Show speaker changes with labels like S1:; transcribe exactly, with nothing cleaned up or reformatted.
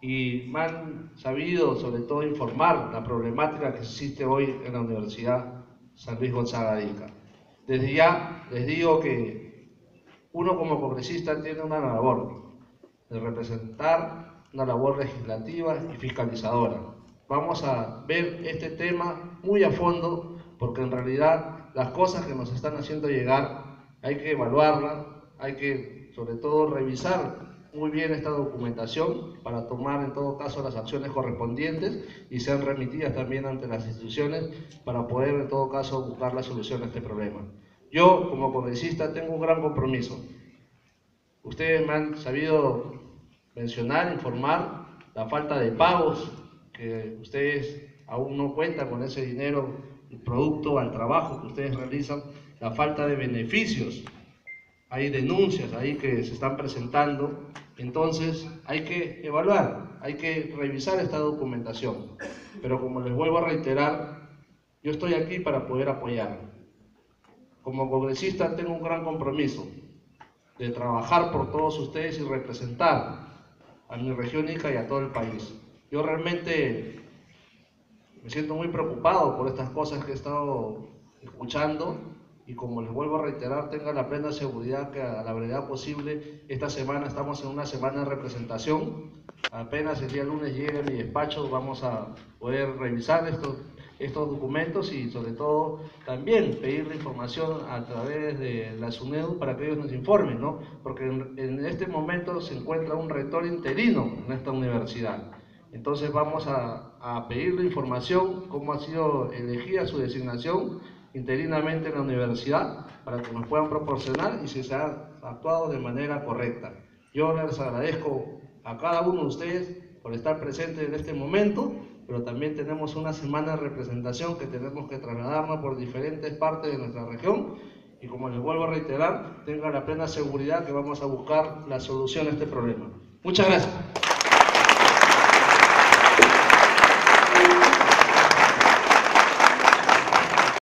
S1: y me han sabido sobre todo informar la problemática que existe hoy en la Universidad San Luis Gonzaga de Ica. Desde ya les digo que uno como congresista tiene una labor de representar, una labor legislativa y fiscalizadora. Vamos a ver este tema muy a fondo porque en realidad las cosas que nos están haciendo llegar hay que evaluarlas, hay que sobre todo revisar muy bien esta documentación para tomar en todo caso las acciones correspondientes y sean remitidas también ante las instituciones para poder en todo caso buscar la solución a este problema. Yo como congresista tengo un gran compromiso. Ustedes me han sabido mencionar, informar la falta de pagos, que ustedes aún no cuentan con ese dinero producto al trabajo que ustedes realizan, la falta de beneficios. Hay denuncias ahí que se están presentando, entonces hay que evaluar, hay que revisar esta documentación. Pero como les vuelvo a reiterar, yo estoy aquí para poder apoyar. Como congresista tengo un gran compromiso de trabajar por todos ustedes y representar a mi región Ica y a todo el país. Yo realmente me siento muy preocupado por estas cosas que he estado escuchando y como les vuelvo a reiterar, tengan la plena seguridad que a la brevedad posible, esta semana estamos en una semana de representación, apenas el día lunes llegue a mi despacho, vamos a poder revisar estos, estos documentos y sobre todo también pedir la información a través de la SUNEDU para que ellos nos informen, ¿no? Porque en, en este momento se encuentra un rector interino en esta universidad. Entonces vamos a, a pedir la información, cómo ha sido elegida su designación interinamente en la universidad, para que nos puedan proporcionar y si se ha actuado de manera correcta. Yo les agradezco a cada uno de ustedes por estar presentes en este momento, pero también tenemos una semana de representación que tenemos que trasladarnos por diferentes partes de nuestra región y como les vuelvo a reiterar, tengan la plena seguridad que vamos a buscar la solución a este problema. Muchas gracias.